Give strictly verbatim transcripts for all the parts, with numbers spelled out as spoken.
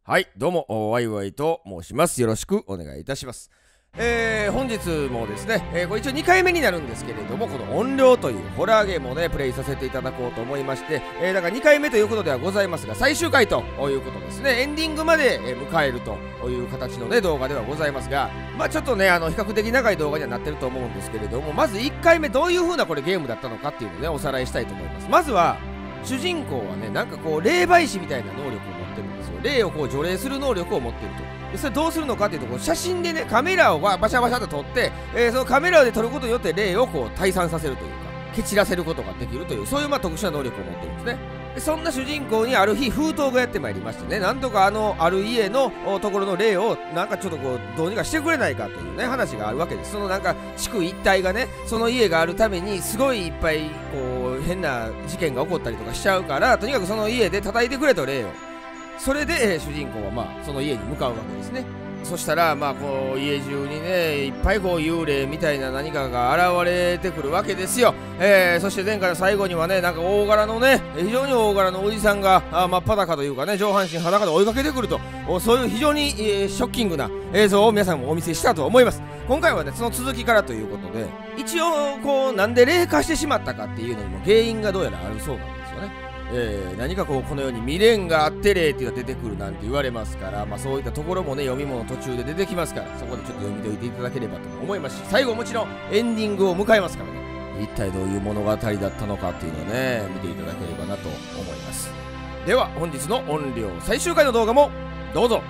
はい、どうも、ワイワイと申します。よろしくお願いいたします。えー、本日もですね、えー、これ一応にかいめになるんですけれども、この音量というホラーゲームをね、プレイさせていただこうと思いまして、えー、だからにかいめということではございますが、最終回ということですね、エンディングまで迎えるという形のね、動画ではございますが、まあちょっとね、あの、比較的長い動画にはなってると思うんですけれども、まずいっかいめどういう風なこれゲームだったのかっていうのをね、おさらいしたいと思います。まずは、主人公はね、なんかこう霊媒師みたいな能力を持ってるんですよ。霊をこう除霊する能力を持っていると。でそれどうするのかっていうと、こう写真でね、カメラをバシャバシャと撮って、えー、そのカメラで撮ることによって霊をこう退散させるというか、蹴散らせることができるという、そういうまあ特殊な能力を持ってるんですね。でそんな主人公にある日封筒がやってまいりましてね、なんとかあのある家のところの霊をなんかちょっとこうどうにかしてくれないかというね話があるわけです。そのなんか地区一帯がね、その家があるためにすごいいっぱいこう変な事件が起こったりとかしちゃうから、とにかくその家で叩いてくれと霊を。それで、えー、主人公はまあその家に向かうわけですね。そしたらまあこう家中にねいっぱいこう幽霊みたいな何かが現れてくるわけですよ。えー、そして前回の最後にはね、なんか大柄のね非常に大柄のおじさんがあ真っ裸というかね、上半身裸で追いかけてくると、そういう非常に、えー、ショッキングな映像を皆さんもお見せしたと思います。今回はねその続きからということで、一応こうなんで霊化してしまったかっていうのにも原因がどうやらあるそうなんですよね。えー、何かこうこのように未練があって霊っていうのが出てくるなんて言われますから、まあ、そういったところもね読み物途中で出てきますから、そこでちょっと読み解いていただければと思いますし、最後もちろんエンディングを迎えますからね、一体どういう物語だったのかっていうのをね見ていただければなと思います。では本日の音量最終回の動画もどうぞ。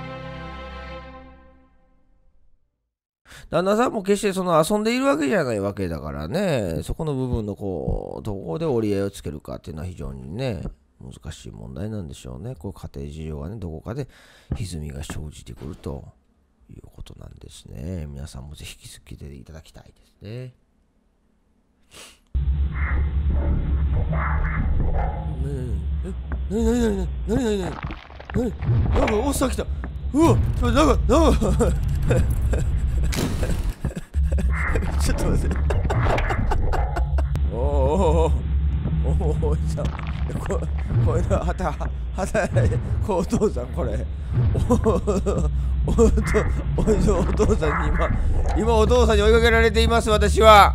旦那さんも決してその遊んでいるわけじゃないわけだからね、そこの部分のこうどこで折り合いをつけるかっていうのは非常にね難しい問題なんでしょうね。こう家庭事情がねどこかで歪みが生じてくるということなんですね。皆さんもぜひ気づいていただきたいですね。え、なになになになになになになになんかおっさん来た。うわ、なんかなんかちょっと待って。おおおおおじさん、ここれはたはたこお父さんこれ。おおおおお父さんに今今お父さんに追いかけられています私は。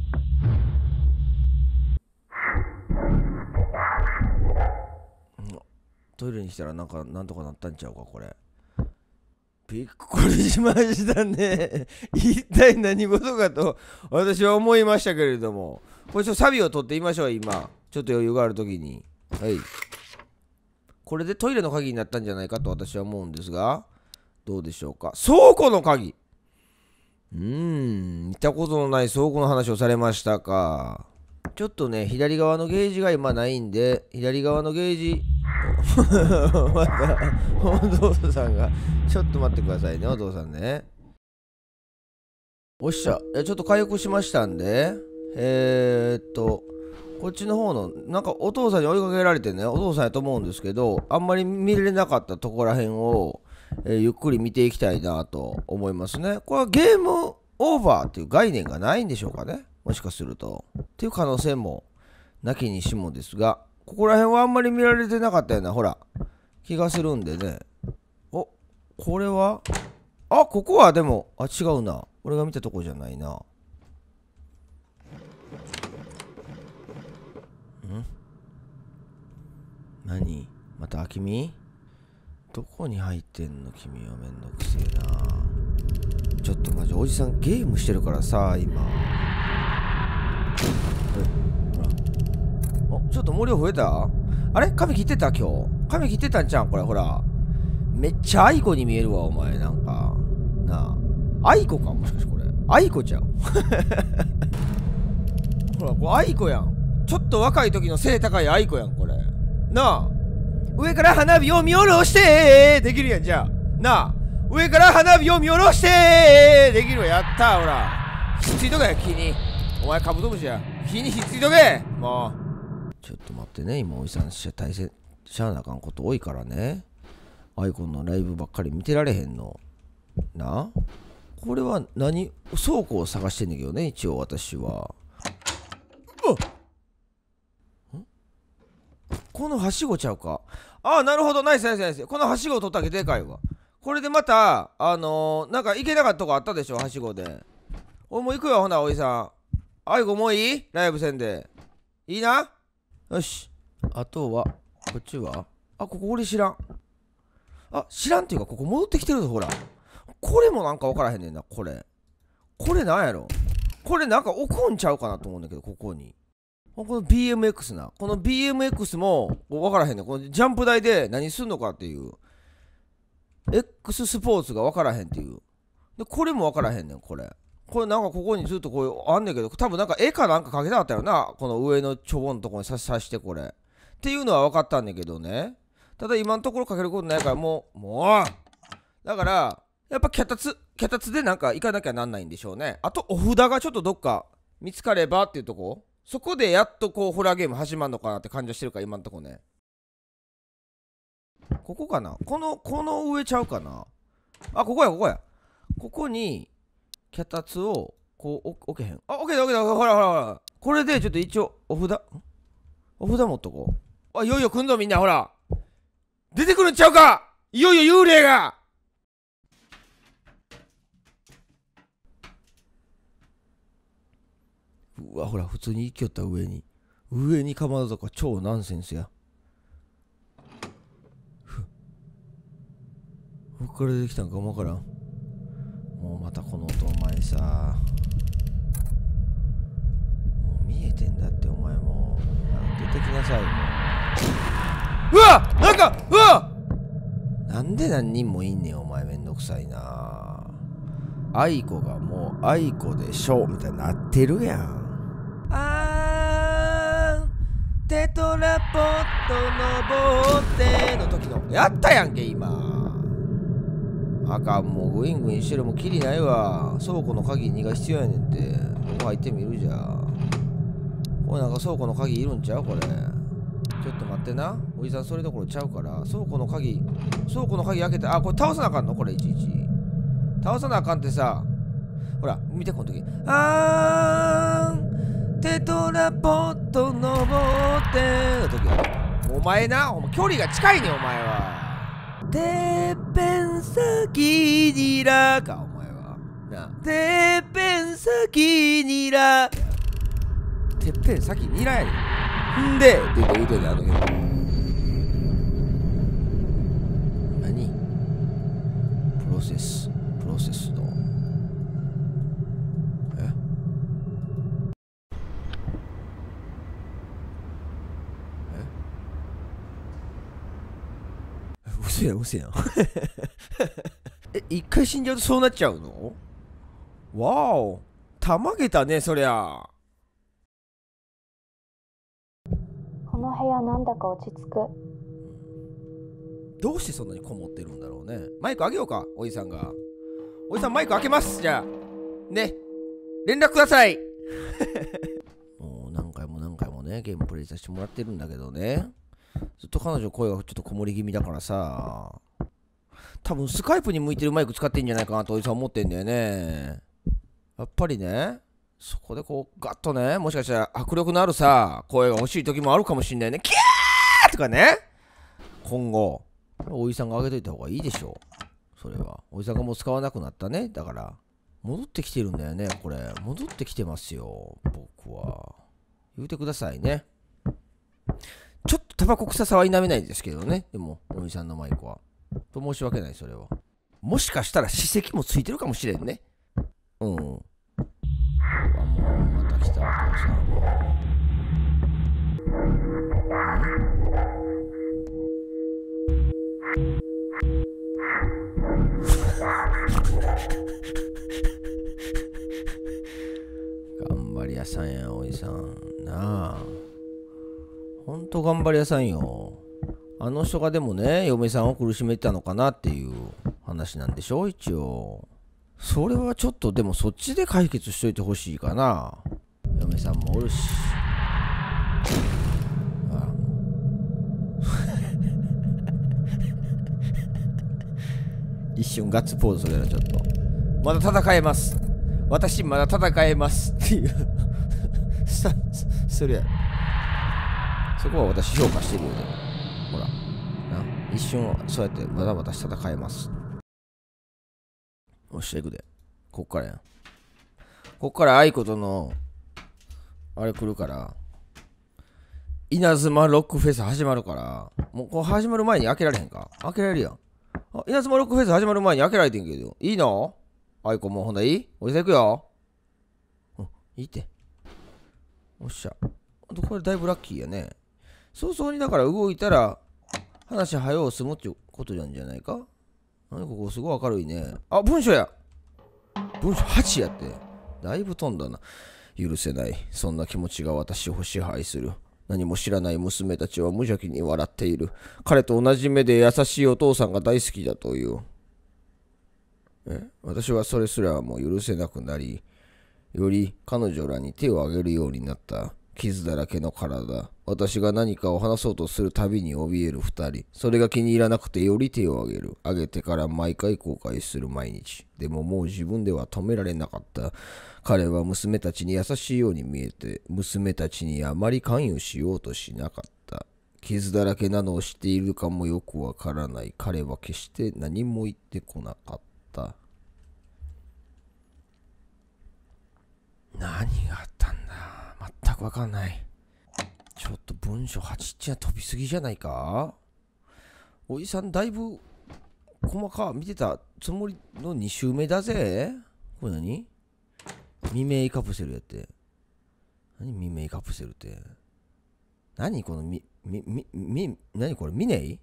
トイレにしたらなんかなんとかなったんちゃうかこれ。びっくりしましたね。一体何事かと私は思いましたけれども、これちょっとサビを取ってみましょう。今ちょっと余裕があるときに、はい、これでトイレの鍵になったんじゃないかと私は思うんですが、どうでしょうか。倉庫の鍵、うーん見たことのない倉庫の話をされましたか。ちょっとね左側のゲージが今ないんで、左側のゲージまたお父さんがちょっと待ってくださいね、お父さんね。おっしゃ、ちょっと回復しましたんで、えー、っとこっちの方のなんかお父さんに追いかけられてね、お父さんやと思うんですけど、あんまり見れなかったところらへんを、えー、ゆっくり見ていきたいなと思いますね。これはゲームオーバーっていう概念がないんでしょうかね、もしかするとっていう可能性もなきにしもですが、ここら辺はあんまり見られてなかったようなほら気がするんでね。お、これはあ、ここはでもあ違うな、俺が見たとこじゃないな。ん何また君どこに入ってんの君は。めんどくせえな。ちょっとマジおじさんゲームしてるからさ今。ちょっと毛量増えた？あれ髪切ってた今日。髪切ってたんちゃうんこれ。ほら。めっちゃアイコに見えるわ、お前。なんか。なあ。アイコかもしかしてこれ。アイコちゃうほら、これアイコやん。ちょっと若い時の背高いアイコやん、これ。なあ。上から花火を見下ろしてできるやん、じゃあ。なあ。上から花火を見下ろしてできるわ。やったー、ほら。ひっついとけ、木に。お前カブトムシや。木にひっついとけもう。ちょっと待ってね、今おじさんし大切しゃあなあかんこと多いからね。アイコンのライブばっかり見てられへんのな。これは何倉庫を探してんだけどね、一応私は。うっ、ここのはしごちゃうか。ああ、なるほど、ナイスナイスナイス。このはしごを取っただけでかいわ。これでまた、あのー、なんか行けなかったとこあったでしょ、はしごで。俺もう行くよ、ほな、おじさん。あいこもういいライブ戦で。いいなよし。あとは、こっちはあ、ここ俺知らん。あ、知らんっていうか、ここ戻ってきてるぞ、ほら。これもなんか分からへんねんな、これ。これなんやろこれなんか置くんちゃうかなと思うんだけど、ここに。この ビーエムエックス な。この ビーエムエックス も分からへんねん。このジャンプ台で何すんのかっていう。X スポーツが分からへんっていう。で、これも分からへんねん、これ。これなんかここにずっとこうあんねんけど、多分なんか絵かなんか描けたかったよな。この上のちょぼんとこに刺してこれ。っていうのは分かったんだけどね。ただ今のところ描けることないからもう、もう。だから、やっぱ脚立、脚立でなんか行かなきゃなんないんでしょうね。あとお札がちょっとどっか見つかればっていうとこ。そこでやっとこうホラーゲーム始まるのかなって感じはしてるから今のとこね。ここかなこの、この上ちゃうかなあ、ここや、ここや。ここに、脚立を、こう、置けへん。あ、置けた、置けた、ほらほらほら。これで、ちょっと一応、お札、お札持っとこう。あ、いよいよ来んぞ、みんな、ほら。出てくるんちゃうかいよいよ幽霊がうわ、ほら、普通に行きよった、上に。上にかまどとか超ナンセンスや。どこから出てきたんかもわからん。もうまたこの音お前さ。もう見えてんだってお前もう。出てきなさいもう。うわなんかうわなんで何人もいんねんお前めんどくさいな。アイコがもうアイコでしょみたいになってるやん。あーテトラポット登っての時のやったやんけ今。あかんもうグイングインしてるもうキリないわ。倉庫の鍵にが必要やねんって。ここ入ってみるじゃん。これなんか倉庫の鍵いるんちゃうこれ。ちょっと待ってな。おじさんそれどころちゃうから。倉庫の鍵、倉庫の鍵開けて、あ、これ倒さなあかんのこれいちいち。倒さなあかんってさ。ほら、見てこの時。あーん、テトラポット登っての時やろ。お前な、距離が近いねんお前は。てっぺん先にらかお前はな。てっぺん先にらてっぺん先にらやねん。んでって言うと言うとねあのけど何プロセスプロセスのえ嘘やん嘘やんえ、一回死んじゃうとそうなっちゃうの？わおたまげたねそりゃ。 この部屋なんだか落ち着く。 どうしてそんなにこもってるんだろうね。マイクあげようかおじさんが。おじさんマイク開けますじゃあね連絡くださいもう何回も何回もねゲームプレイさせてもらってるんだけどね、ずっと彼女声がちょっとこもり気味だからさ、多分スカイプに向いてるマイク使ってんじゃないかなとおじさん思ってんだよね。やっぱりねそこでこうガッとねもしかしたら迫力のあるさ声が欲しい時もあるかもしんないね。キャーとかね今後おじさんが上げといた方がいいでしょう。それはおじさんがもう使わなくなったね。だから戻ってきてるんだよねこれ。戻ってきてますよ僕は。言うてくださいね。ちょっとタバコ臭さは否めないんですけどね。でもおじさんのマイクはと申し訳ない。それはもしかしたら歯石もついてるかもしれんね。うんあもうまた来たお父さん。頑張り屋さんやおじさんなあ。ほんと頑張り屋さんよ。あの人がでもね嫁さんを苦しめてたのかなっていう話なんでしょ一応。それはちょっとでもそっちで解決しといてほしいかな。嫁さんもおるしあ一瞬ガッツポーズそれはちょっとまだ戦えます私まだ戦えますっていうスタンスそれやそこは私評価してるよ。でもほらな、一瞬そうやってまだまだ戦えます。よっしゃ、いくで。こっからやん。こっから愛子とのあれ来るから、稲妻ロックフェス始まるから、もうこう始まる前に開けられへんか。開けられるやん。あ、稲妻ロックフェス始まる前に開けられてんけど、いいの？愛子もうほんだいい？俺行くよ。うん、いいって。おっしゃ。これだいぶラッキーやね。早々にだから動いたら話早う済むってことなんじゃないか。何ここすごい明るいね。あ、文書や。文書はちやって。だいぶ飛んだな。許せない。そんな気持ちが私を支配する。何も知らない娘たちは無邪気に笑っている。彼と同じ目で優しいお父さんが大好きだという。え、私はそれすらもう許せなくなり、より彼女らに手を挙げるようになった。傷だらけの体。私が何かを話そうとするたびに怯える二人。それが気に入らなくてより手を挙げる。挙げてから毎回後悔する毎日。でももう自分では止められなかった。彼は娘たちに優しいように見えて、娘たちにあまり関与しようとしなかった。傷だらけなのを知っているかもよくわからない。彼は決して何も言ってこなかった。何があったんだ？全くわかんない。ちょっと文章はちっちゃ飛びすぎじゃないか？おじさんだいぶ細か見てたつもりのに週目だぜ。これ何？未明カプセルやって。何未明カプセルって。何このみ、み、み、み、何これミネイ？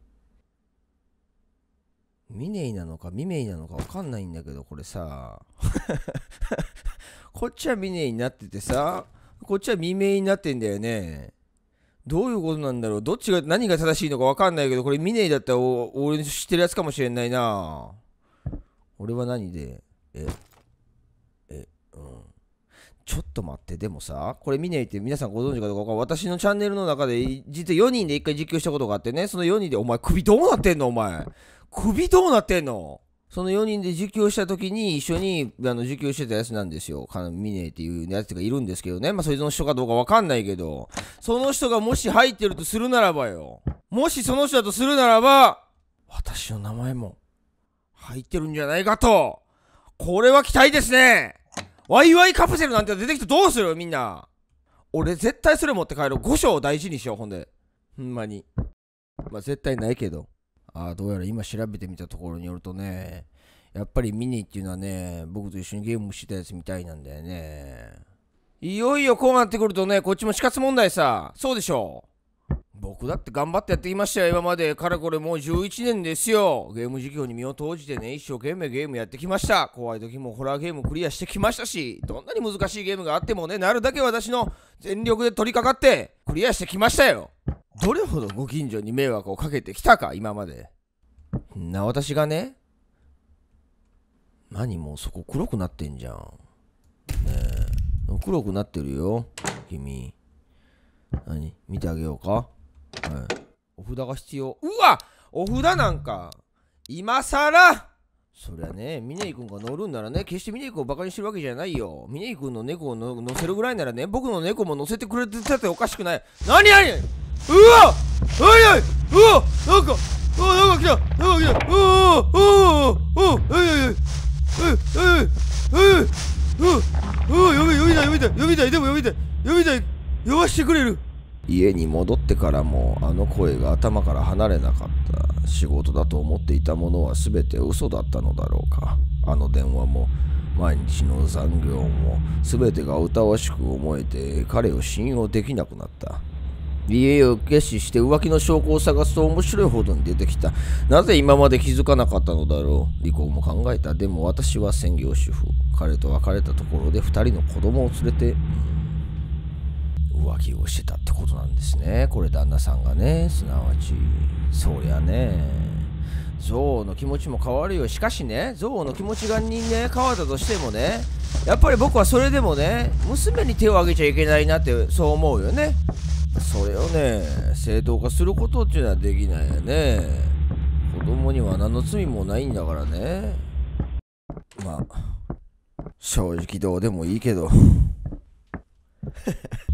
ミネイなのか未明なのかわかんないんだけど、これさ。こっちはミネイになっててさ、こっちは未明になってんだよね。どういうことなんだろう。どっちが何が正しいのかわかんないけど、これミネイだったら俺知ってるやつかもしれないな。俺は何でええうんちょっと待って。でもさ、これミネイって皆さんご存知かどうかわかんない。私のチャンネルの中で実はよにんでいっかい実況したことがあってね、そのよにんで、お前首どうなってんの？お前首どうなってんの？そのよにんで実況した時に一緒にあの実況してたやつなんですよ。ミネイっていうやつがいるんですけどね。まあそいつの人かどうかわかんないけど、その人がもし入ってるとするならばよ。もしその人だとするならば、私の名前も入ってるんじゃないかと。これは期待ですね。ワイワイカプセルなんて出てきてどうする？みんな。俺絶対それ持って帰ろう。ご章を大事にしよう。ほんで。ほんまに。まあ絶対ないけど。ああ、どうやら今調べてみたところによるとね、やっぱりミニっていうのはね、僕と一緒にゲームしてたやつみたいなんだよね。いよいよこうなってくるとね、こっちも死活問題さ。そうでしょう。僕だって頑張ってやってきましたよ。今までかれこれもうじゅういちねんですよ。ゲーム事業に身を投じてね、一生懸命ゲームやってきました。怖い時もホラーゲームクリアしてきましたし、どんなに難しいゲームがあってもね、なるだけ私の全力で取り掛かってクリアしてきましたよ。どれほどご近所に迷惑をかけてきたか、今まで。な、私がね、何もうそこ黒くなってんじゃん。ねえ、黒くなってるよ、君。何見てあげようか。はい。お札が必要。うわ、お札なんか、今さらそりゃね、ミネイ君が乗るんならね、決してミネイ君をバカにしてるわけじゃないよ。ミネイ君の猫をの乗せるぐらいならね、僕の猫も乗せてくれてたっておかしくない。何何うわおいおいうわなんかうわなんか来たなんか来たうわうわうわうわえいえいえいえいうわ呼び呼びたい呼びたい呼びたいでも呼びたい呼びたい呼ばしてくれる。家に戻ってからもあの声が頭から離れなかった。仕事だと思っていたものは全て嘘だったのだろうか。あの電話も毎日の残業も全てが疑わしく思えて彼を信用できなくなった。家を決死して浮気の証拠を探すと面白いほどに出てきた。なぜ今まで気づかなかったのだろう。離婚も考えた。でも私は専業主婦。彼と別れたところで二人の子供を連れて、うん、浮気をしてたってことなんですね。これ旦那さんがね、すなわちそりゃね、憎悪の気持ちも変わるよ。しかしね、憎悪の気持ちがにね変わったとしてもね、やっぱり僕はそれでもね、娘に手を挙げちゃいけないなってそう思うよね。それをね、正当化することっていうのはできないよね。子供には何の罪もないんだからね。まあ正直どうでもいいけど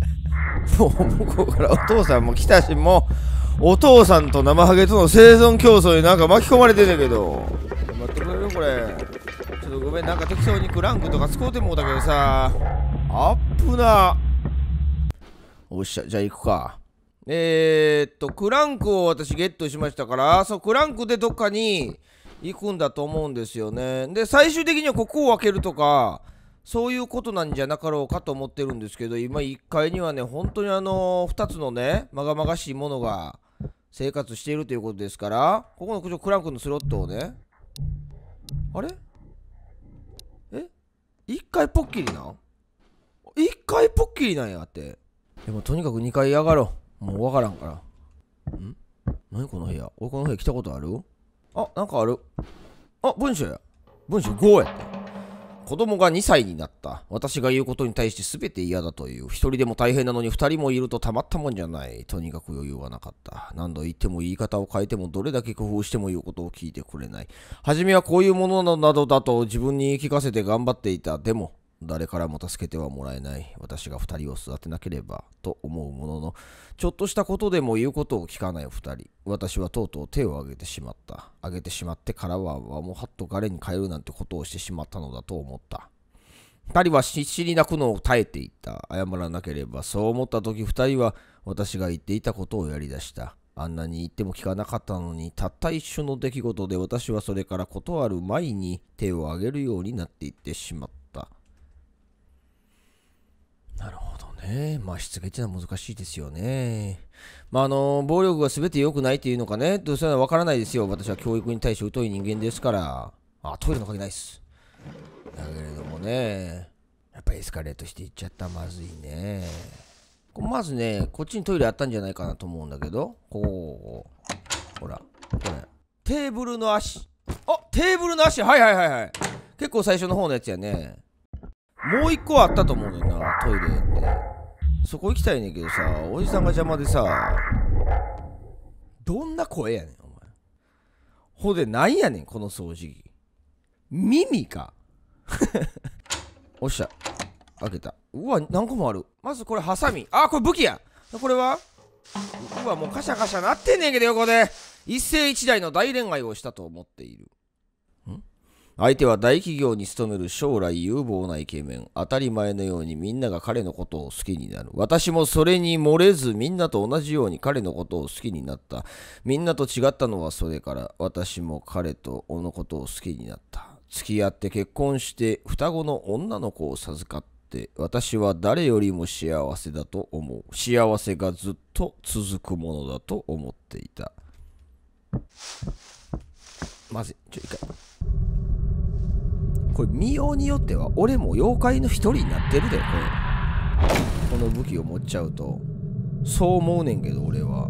もう向こうからお父さんも来たし、もうお父さんと生ハゲとの生存競争になんか巻き込まれてんだけど、待ってくれるこれ。ちょっとごめん、なんか適当にクランクとか使うてもうたけどさ、あっぶな。おっしゃ、じゃあ行くか。えー、っとクランクを私ゲットしましたから、そうクランクでどっかに行くんだと思うんですよね。で最終的にはここを開けるとかそういうことなんじゃなかろうかと思ってるんですけど、今いっかいにはね本当にあのふたつのねまがまがしいものが生活しているということですから、ここのクランクのスロットをね、あれえいっかいポッキリなん、いっかいポッキリなんやって。でもとにかくにかい上がろう、もうわからんから。ん何この部屋、俺この部屋来たことある？あ、なんかある。あ、文章や。文章ごやって。子供がにさいになった。私が言うことに対して全て嫌だという。一人でも大変なのに二人もいるとたまったもんじゃない。とにかく余裕はなかった。何度言っても言い方を変えてもどれだけ工夫しても言うことを聞いてくれない。初めはこういうものなどだと自分に言い聞かせて頑張っていた。でも誰からも助けてはもらえない。私が二人を育てなければと思うものの、ちょっとしたことでも言うことを聞かない二人。私はとうとう手を挙げてしまった。挙げてしまってからはもうはっと我に返るなんてことをしてしまったのだと思った。二人は必死に泣くのを耐えていた。謝らなければ。そう思った時二人は私が言っていたことをやり出した。あんなに言っても聞かなかったのに、たった一瞬の出来事で私はそれからことある前に手を挙げるようになっていってしまった。なるほどね。まあしつけってのは難しいですよね。まああの暴力が全て良くないっていうのかね、どうせは分からないですよ。私は教育に対して疎い人間ですから。あ、トイレの鍵ないっす。だけれどもね、やっぱりエスカレートしていっちゃったらまずいね。まずね、こっちにトイレあったんじゃないかなと思うんだけど、ここ、ほら、これ、テーブルの足。あ、テーブルの足、はいはいはいはい。結構最初の方のやつやね。もう一個あったと思うねんな、トイレって。そこ行きたいねんけどさ、おじさんが邪魔でさ、どんな声やねん、お前。ほんで、なんやねん、この掃除機。耳か。おっしゃ、開けた。うわ、何個もある。まずこれ、ハサミ。あ、これ武器や。これはうわ、もうカシャカシャなってんねんけど、横で。一世一代の大恋愛をしたと思っている。ん相手は大企業に勤める将来有望なイケメン。当たり前のようにみんなが彼のことを好きになる。私もそれに漏れずみんなと同じように彼のことを好きになった。みんなと違ったのはそれから、私も彼とのことを好きになった。付き合って結婚して双子の女の子を授かって、私は誰よりも幸せだと思う。幸せがずっと続くものだと思っていた。まずい、ちょ、一回。これ見ようによっては俺も妖怪の一人になってるで、これ。この武器を持っちゃうと。そう思うねんけど、俺は。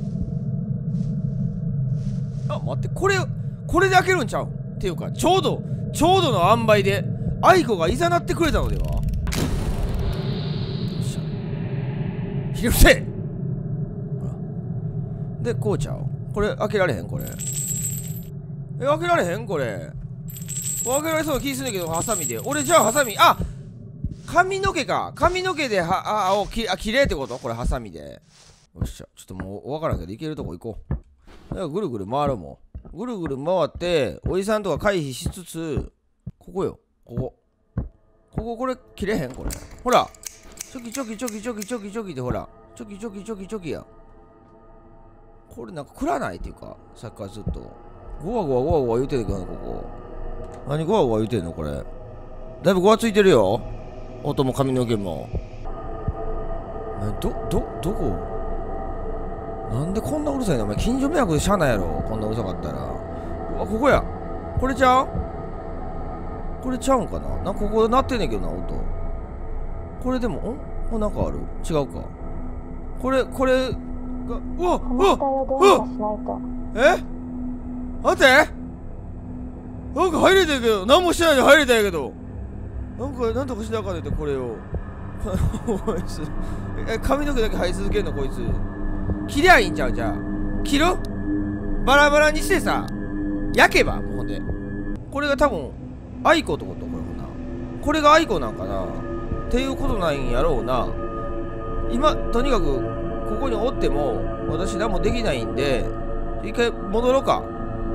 あ、待って、これ、これで開けるんちゃうっていうか、ちょうど、ちょうどの塩梅で、愛子がいざなってくれたのでは。よっしゃ。ひれ伏せ。ほら。で、こうちゃう。これ、開けられへんこれ。え、開けられへんこれ。開けられそうな気するんだけど、ハサミで。俺、じゃあ、ハサミ、あ、髪の毛か。髪の毛で、は、あ、お、き、あ、綺麗ってことこれ、ハサミで。よっしゃ。ちょっともう、わからんけど、行けるとこ行こう。ぐるぐる回るもん。ぐるぐる回って、おじさんとか回避しつつ、ここよ。ここ。ここ、これ、切れへんこれ。ほら。チョキチョキチョキチョキチョキチョキで、ほら。チョキチョキチョキチョキや。これなんか、くらないっていうか、さっきからずっと。ゴワゴワゴワゴワ言うてるけどね、ここ。何ゴワゴワ言うてんのこれ。だいぶゴワついてるよ。音も髪の毛も。ど、ど、どこなんでこんなうるさいのお前、近所迷惑でしゃあないやろ。こんなうるさかったら。うわ、ここや。これちゃうこれちゃうんかななんかここ鳴ってんねんけどな、音。これでも、んこれなんかある違うか。これ、これが、うわうわうわえ待ってなんか入れてるけど、何もしてないで入れたんやけど。なんか、なんとかしなあかんねんて、これを。こいつ。え、髪の毛だけ生え続けんの、こいつ。切りゃいいんちゃうじゃあ。切るバラバラにしてさ、焼けば、もうほんで。これが多分、アイコってことこれもな。これがアイコなんかなっていうことなんやろうな。 今とにかくここにおっても私何もできないんで一回戻ろうか。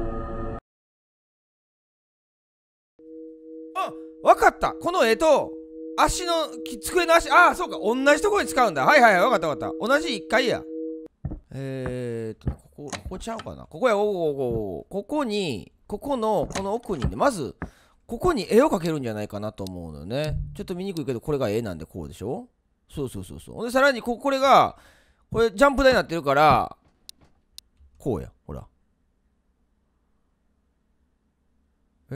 あ、わかった。この絵と足の机の足、ああそうか、同じところに使うんだ。はいはいはい、わかったわかった。同じいっかいや。えーっとここ、ここちゃうかな。ここや。おおおお、ここにここのこの奥にね、まずここに絵を描けるんじゃないかなと思うのよね。ちょっと見にくいけど、これが絵なんでこうでしょ。そうそうそうそう。でさらにここれがこれジャンプ台になってるからこうや。ほら、え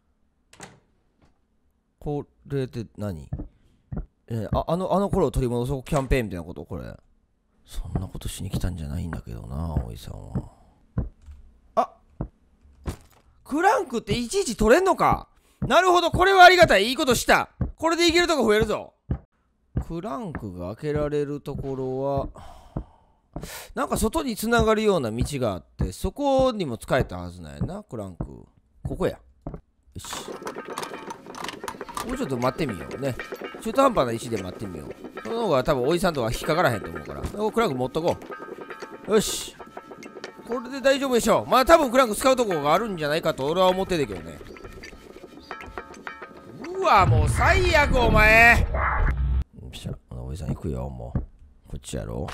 これって何、えー、ああのあの頃を取り戻そうキャンペーンみたいなこと。これそんなことしに来たんじゃないんだけどな、おいさんは。あ、クランクっていちいち取れんのか。なるほど、これはありがたい。いいことした。これでいけるとこ増えるぞ。クランクが開けられるところはなんか外につながるような道があって、そこにも使えたはずなんやな。クランクここや。よし、もうちょっと待ってみようね。中途半端な石で待ってみよう。その方が多分おじさんとか引っかからへんと思うから、クランク持っとこう。よし、これで大丈夫でしょう。まあ多分クランク使うとこがあるんじゃないかと俺は思ってるけどね。うわ、もう最悪お前。よっしゃ、おじさん行くよ。もうこっちやろ。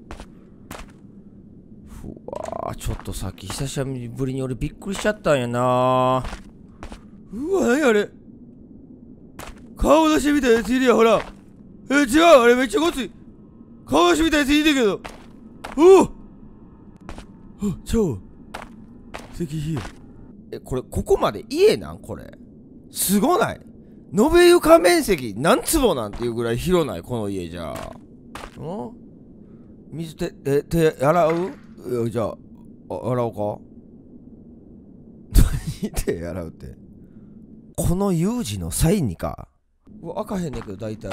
うわー、ちょっとさっき久しぶりに俺びっくりしちゃったんやな。うわ、何あれ、顔出しみたいなやついるやん、ほら。え、違う、あれめっちゃごつい顔出しみたいなやついるけど。おお、あ、ちゃうわ、石碑。え、これここまで家なん。これすごない？延べ床面積何坪なんていうぐらい広ないこの家。じゃあん水手、え、手洗う？じゃあ、あ、洗おうか。何手洗うって。この有事の際にか。うわ、開かへんねんけど大体。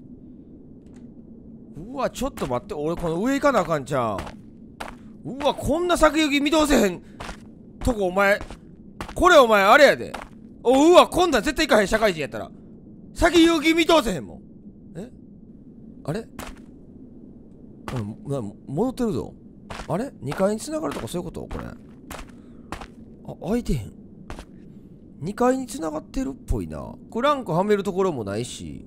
うわ、ちょっと待って、俺この上行かなあかんちゃうん。うわ、こんな先行き見通せへんとこお前、これお前あれやで。お、うわ、こんなん絶対行かへん。社会人やったら先行き見通せへんもん。え、あれ、な、戻ってるぞ。あれ、にかいに繋がるとかそういうこと？これ、あ、開いてへん。にかいに繋がってるっぽいな。クランクはめるところもないし、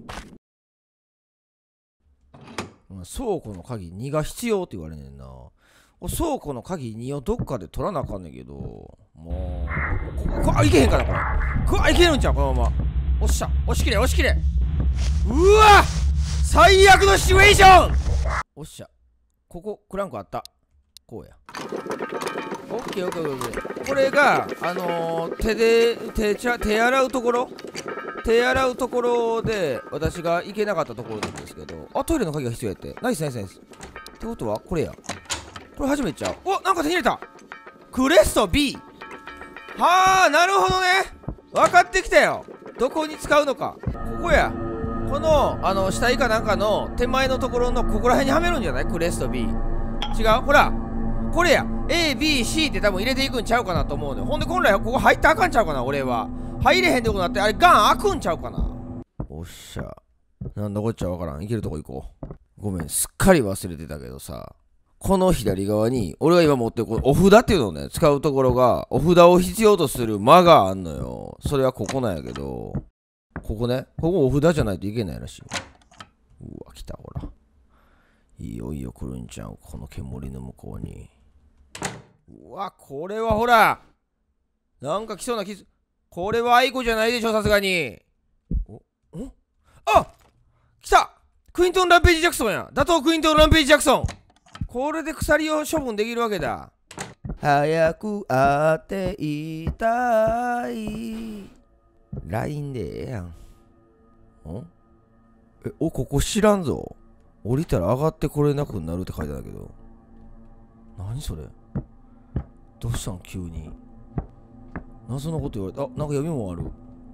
倉庫の鍵にが必要って言われねんな。倉庫の鍵にをどっかで取らなあかんねんけど、もうここ、あ、いけへんかなこれ。これ、あ、いけるんちゃうこのまま。おっしゃ、押し切れ押し切れ。うわ、最悪のシチュエーション。おっしゃ、ここクランクあった。こうや。オッケーオッケーオッケー。これがあのー、手で手ちゃ手洗うところ、手洗うところで私が行けなかったところなんですけど、あ、トイレの鍵が必要やって。ナイスナイスナイス。ってことはこれや。これ初めてちゃう。お、なんか手に入れた。クレスト B。 はあ、なるほどね。分かってきたよ、どこに使うのか。ここや。このあの下以下なんかの手前のところのここら辺にはめるんじゃない？クレスト B。 違う、ほらこれや。 エービーシー って多分入れていくんちゃうかなと思うのよ。ほんで本来はここ入ったらあかんちゃうかな。俺は入れへんってことなって、あれガン開くんちゃうかな。おっしゃ、なんだこっちゃわからん。いけるとこ行こう。ごめん、すっかり忘れてたけどさ、この左側に俺が今持ってるこのお札っていうのをね使うところが、お札を必要とする間があんのよ。それはここなんやけど、ここね、ここお札じゃないといけないらしい。うわ、来た。ほら、いよいよ来るんちゃう、この煙の向こうに。うわ、これはほらなんか来そうな気。これはアイコじゃないでしょ、さすがに。おお、あ、来た。クイントン・ランページ・ジャクソンや。打倒クイントン・ランページ・ジャクソン。これで鎖を処分できるわけだ。早く会っていたい。 ライン でええやん。んえ、お、ここ知らんぞ。降りたら上がってこれなくなるって書いてあるけど、何それ。どうしたん急に。謎のこと言われた。あ、なんか読みもある。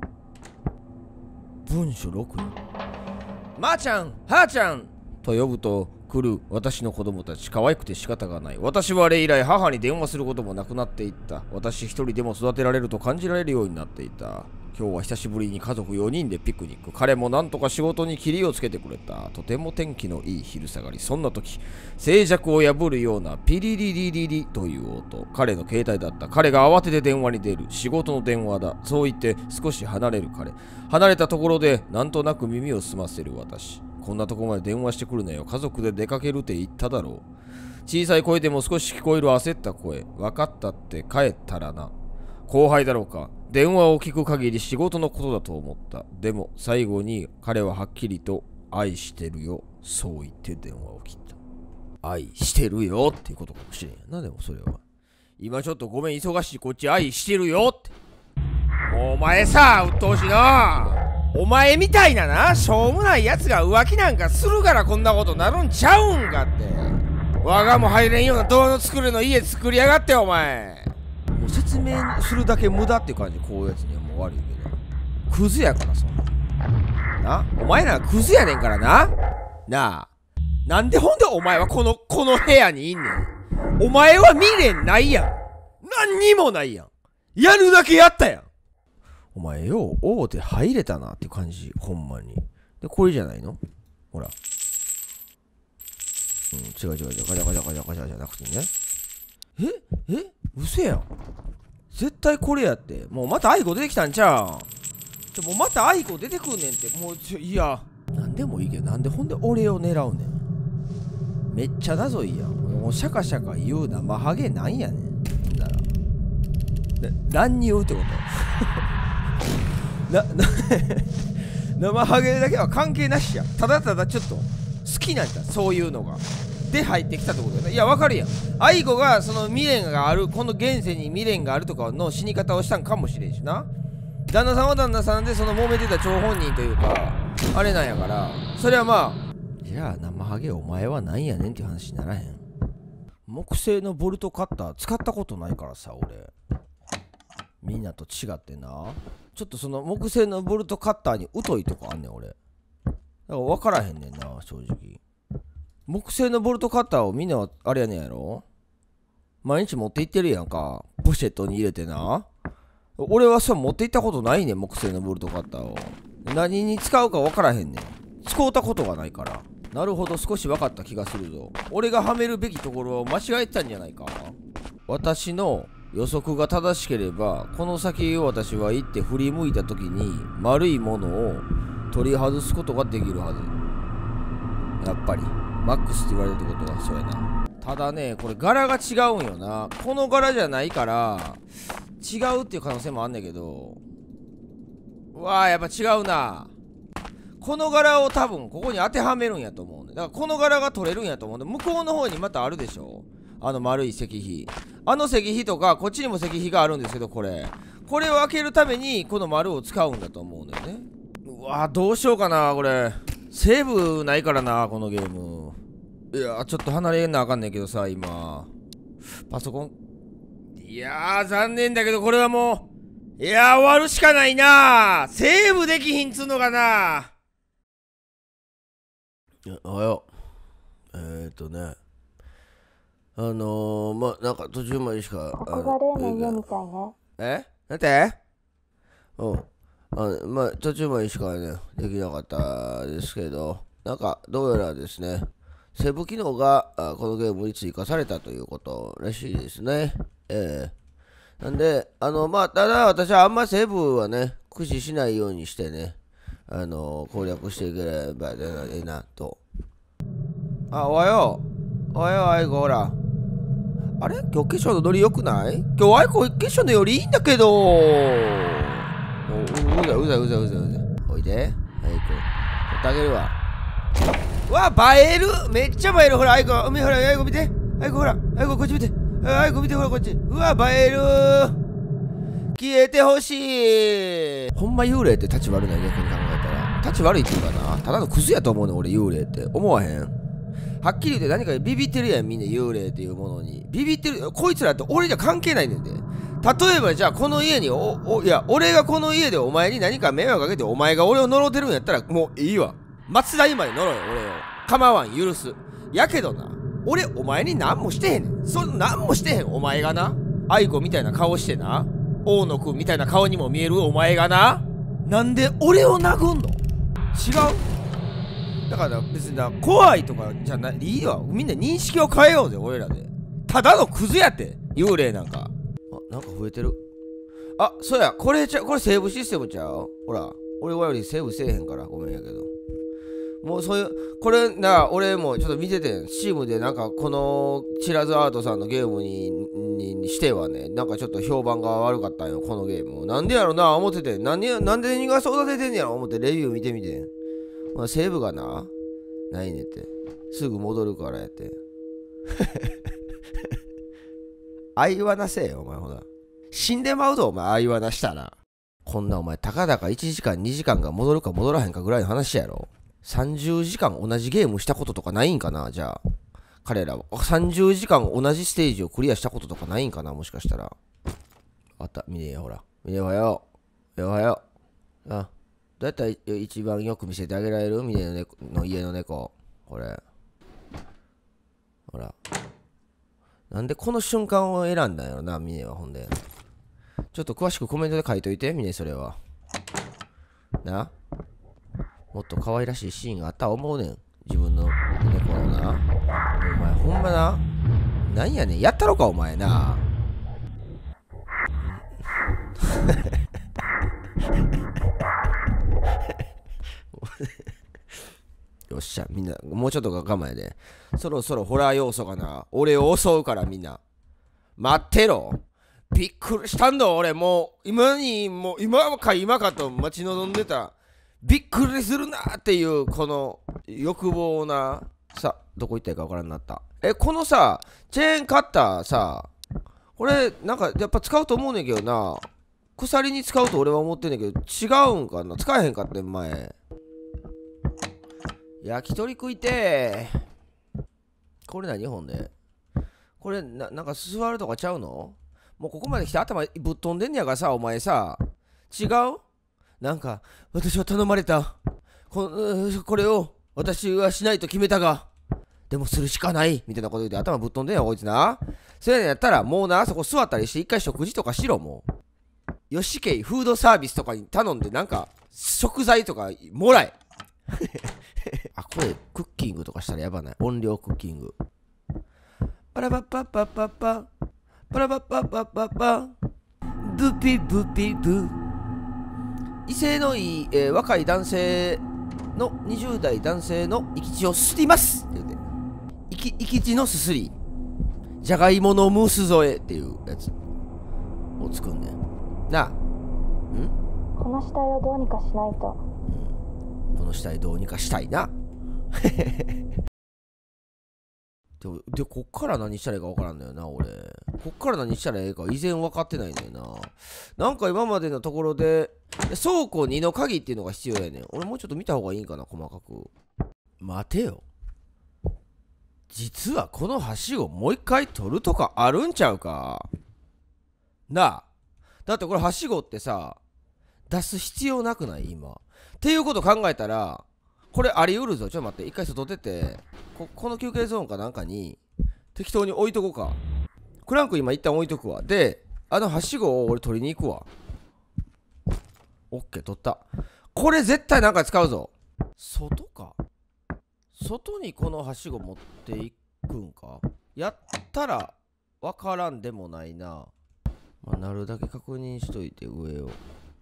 文書ろく。まーちゃん、はーちゃんと呼ぶと来る私の子供たち、可愛くて仕方がない。私はあれ以来母に電話することもなくなっていった。私一人でも育てられると感じられるようになっていた。 今日は久しぶりに家族よにんでピクニック。彼もなんとか仕事に切りをつけてくれた。とても天気のいい昼下がり。そんな時、静寂を破るようなピリリリリリという音。彼の携帯だった。彼が慌てて電話に出る。仕事の電話だ。そう言って少し離れる彼。離れたところでなんとなく耳を澄ませる私。こんなとこまで電話してくるなよ。家族で出かけるって言っただろう。小さい声でも少し聞こえる焦った声。分かったって帰ったらな。後輩だろうか。電話を聞く限り仕事のことだと思った。でも最後に彼ははっきりと愛してるよ。そう言って電話を切った。愛してるよっていうことかもしれんやな。でもそれは。今ちょっとごめん忙しいこっち愛してるよって。お前さ、うっとうしいな。お前みたいなな、しょうもないやつが浮気なんかするからこんなことなるんちゃうんかって。我がも入れんような動画の作るの家作りやがってお前。もう説明するだけ無駄っていう感じ。こういうやつにはもう悪いけどクズやから。そんななお前らクズやねんからな。なあなんでほんでお前はこのこの部屋にいんねん。お前は未練ないやん。何にもないやん。やるだけやったやん。お前よう大手入れたなっていう感じ。ほんまに。でこれじゃないのほら。うん、違う違う違う。ガチャガチャガチャガチャじゃなくてね。ええ嘘やん。絶対これやって。もうまたアイコ出てきたんちゃうん。ちょもうまたアイコ出てくんねんって。もうちょいやなんでもいいけどなんでほんで俺を狙うねん。めっちゃ謎いやん。もうシャカシャカ言う生ハゲなんやねん。だから乱入ってことなな生ハゲだけは関係なしやん。ただただちょっと好きなんだそういうのがで入ってきたってことだよね。いやわかるやん。アイコがその未練がある、この現世に未練があるとかの死に方をしたんかもしれんしな。旦那さんは旦那さんでその揉めてた張本人というかあれなんやから、それはまあじゃあ生ハゲお前はなんやねんっていう話にならへん。木製のボルトカッター使ったことないからさ俺。みんなと違ってな、ちょっとその木製のボルトカッターに疎いとこあんねん俺。だから分からへんねんな正直。木製のボルトカッターをみんなはあれやねんやろ、毎日持って行ってるやんか、ポシェットに入れてな。俺はそう持って行ったことないねん木製のボルトカッターを。何に使うか分からへんねん。使うたことがないから。なるほど、少し分かった気がするぞ。俺がはめるべきところを間違えてたんじゃないか。私の予測が正しければこの先を私は行って振り向いた時に丸いものを取り外すことができるはず。やっぱりマックスって言われるってことはそうやな。ただねこれ柄が違うんよな。この柄じゃないから違うっていう可能性もあんねんけど、うわーやっぱ違うな。この柄を多分ここに当てはめるんやと思うね。だからこの柄が取れるんやと思うんで、向こうの方にまたあるでしょ、あの丸い石碑。あの石碑とかこっちにも石碑があるんですけど、これこれを開けるためにこの丸を使うんだと思うんだよね。うわーどうしようかなこれ。セーブないからなこのゲーム。いやーちょっと離れなあかんねんけどさ今パソコン。いやー残念だけどこれはもう、いやー終わるしかないな。セーブできひんつうのかな。おはよう。えーっとねあのー、まあなんか途中までしか。 ここが例の家みたいね。 えなんてうんあまあ途中までしかねできなかったですけど、なんかどうやらですねセーブ機能がこのゲームに追加されたということらしいですね。ええー、なんであのまあただ私はあんまセーブはね駆使しないようにしてね、あのー、攻略していければいいなと。あおはようおはようアイコほら。あれ今日化粧のノリ良くない？今日アイコ化粧のよりいいんだけど。うざうざうざうざうざ。おいでアイコ取ってあげるわ。うわ映える、めっちゃ映える。ほらアイコほらアイコ見て、アイコほらアイコこっち見て、アイコ見てほらこっち。うわ映える。消えてほしい。ほんま幽霊って立ち悪ない逆に考えたら。立ち悪いっていうかな、ただのクズやと思うね俺幽霊って思わへん。はっきり言って何かビビってるやんみんな幽霊っていうものにビビってる。こいつらって俺じゃ関係ないねんで。例えばじゃあこの家におおいや俺がこの家でお前に何か迷惑かけてお前が俺を呪ってるんやったらもういいわ。松田今に呪え俺を構わん許す。やけどな俺お前に何もしてへんねん。そ何もしてへんお前がな、愛子みたいな顔してな大野くんみたいな顔にも見えるお前がななんで俺を殴んの？違う？だから別にな、怖いとかじゃない、いいわ。みんな認識を変えようぜ、俺らで。ただのクズやって、幽霊なんか。あ、なんか増えてる。あ、そうや、これちゃ、これセーブシステムちゃう？ほら、俺はよりセーブせえへんから、ごめんやけど。もうそういう、これな、俺もちょっと見てて、チームでなんかこのチラズアートさんのゲームに、に、にしてはね、なんかちょっと評判が悪かったんよ、このゲーム。なんでやろな、思ってて、なんで、なんで人が育ててんねやろ、思ってレビュー見てみて。まあ、セーブがな、ないねって。すぐ戻るからやって。愛はなせえよ、お前ほら。死んでまうぞ、お前、愛はなしたら。こんなお前、たかだかいちじかん、にじかんが戻るか戻らへんかぐらいの話やろ。さんじゅうじかん同じゲームしたこととかないんかな、じゃあ。彼らは。さんじゅうじかん同じステージをクリアしたこととかないんかな、もしかしたら。あった、見ねえよ、ほら。見ねえおはよう。おはよう。あ、どうやったら一番よく見せてあげられる？ミネの猫の家の猫。これ。ほら。なんでこの瞬間を選んだんやろな、ミネはほんで。ちょっと詳しくコメントで書いといて、ミネそれは。な。もっと可愛らしいシーンがあったと思うねん。自分の猫のな。お前ほんまな。なんやねん。やったろか、お前な。よっしゃ、みんな、もうちょっと我慢やで。そろそろホラー要素がな、俺を襲うからみんな。待ってろ。びっくりしたんだ、俺。もう、今に、もう、今か今かと待ち望んでた。びっくりするなーっていう、この欲望な。さ、どこ行ったらいいか分からんなった。え、このさ、チェーンカッターさ、これ、なんか、やっぱ使うと思うねんけどな。鎖に使うと俺は思ってんねんけど、違うんかな？使えへんかってん、前。焼き鳥食いてー。これ何ほんで。これな、なんか座るとかちゃうの？もうここまで来て頭ぶっ飛んでんねやからさ、お前さ。違う？なんか、私は頼まれた。こ, これを私はしないと決めたが、でもするしかない。みたいなこと言って頭ぶっ飛んでんや、こいつな。そうやねんやったら、もうな、そこ座ったりして一回食事とかしろ、もう。よしけいフードサービスとかに頼んで、なんか、食材とかもらえ。あ、これクッキングとかしたらやばない。音量クッキング。パラパッパッパッパッパパラパッパッパッパッパブピブピブ。威勢のいい、えー、若い男性のにじゅう代男性の生き血をすすりますって言うて。生き、生き血のすすり。じゃがいものムース添えっていうやつを作んねん。なあ。ん？ この死体をどうにかしないと。 この死体どうにかしたいな。で, でこっから何したらいいか分からんのよな、俺。こっから何したらいいか依然分かってないんだよな。なんか今までのところで、倉庫にの鍵っていうのが必要やねん。俺もうちょっと見た方がいいんかな、細かく。待てよ。実はこのはしごもう一回取るとかあるんちゃうか。なあ。だってこれはしごってさ、出す必要なくない？今。っていうこと考えたら、これあり得るぞ。ちょっと待って、一回外出て、こ、この休憩ゾーンかなんかに、適当に置いとこうか。クランク今一旦置いとくわ。で、あのはしごを俺取りに行くわ。オッケー、取った。これ絶対なんか使うぞ。外か。外にこのはしご持っていくんか。やったら、わからんでもないな。まあ、なるだけ確認しといて、上を。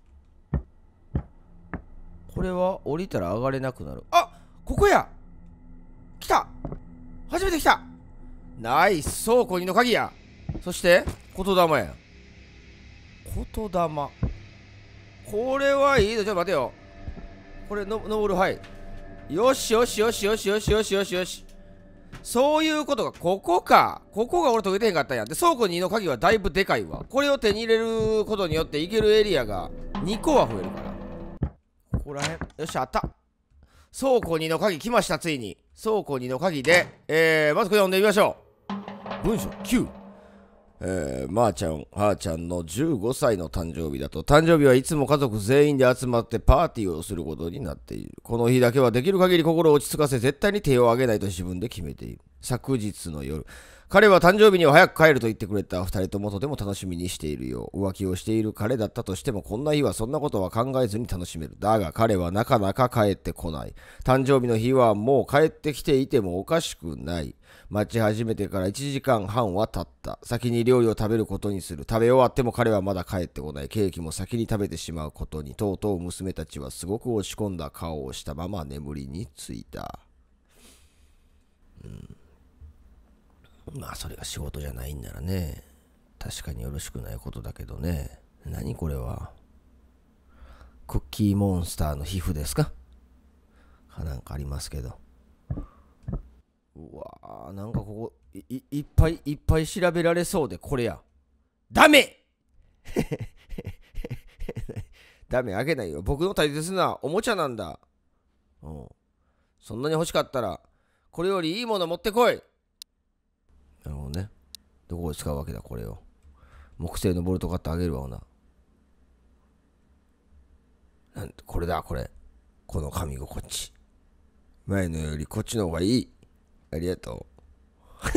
これは降りたら上がれなくなる。あ、ここや。来た。初めて来た。ナイス。倉庫にの鍵や。そして言霊や。言霊。これはいいぞ。ちょっと待てよ。これの登る。はい。よしよしよしよしよしよしよしよし。そういうことか。ここか。ここが俺解けてへんかったんや。で、倉庫にの鍵はだいぶでかいわ。これを手に入れることによって行けるエリアがにこは増えるから。ここらへん。よし、あった。倉庫にの鍵来ました、ついに。倉庫にの鍵で、えー、まずこれ読んでみましょう。文章きゅう。えー、まーちゃん、はーちゃんのじゅうごさいの誕生日だと、誕生日はいつも家族全員で集まってパーティーをすることになっている。この日だけはできる限り心を落ち着かせ、絶対に手を挙げないと自分で決めている。昨日の夜、 彼は誕生日には早く帰ると言ってくれた。二人ともとても楽しみにしているよ。浮気をしている彼だったとしても、こんな日はそんなことは考えずに楽しめる。だが彼はなかなか帰ってこない。誕生日の日はもう帰ってきていてもおかしくない。待ち始めてからいちじかんはんは経った。先に料理を食べることにする。食べ終わっても彼はまだ帰ってこない。ケーキも先に食べてしまうことに、とうとう娘たちはすごく落ち込んだ顔をしたまま眠りについた。うん。まあそれが仕事じゃないんならね、確かによろしくないことだけどね。何これは。クッキーモンスターの皮膚ですか？かなんかありますけど。うわー、なんかここ い, いっぱいいっぱい調べられそうで、これや。ダメダメ、あげないよ。僕の大切なおもちゃなんだ。うん。そんなに欲しかったら、これよりいいもの持ってこい。なるほどね。どこで使うわけだ、これを。木製のボルト買ってあげるわな。なんて、これだ、これ。この紙心地。前のよりこっちの方がいい。ありがとう。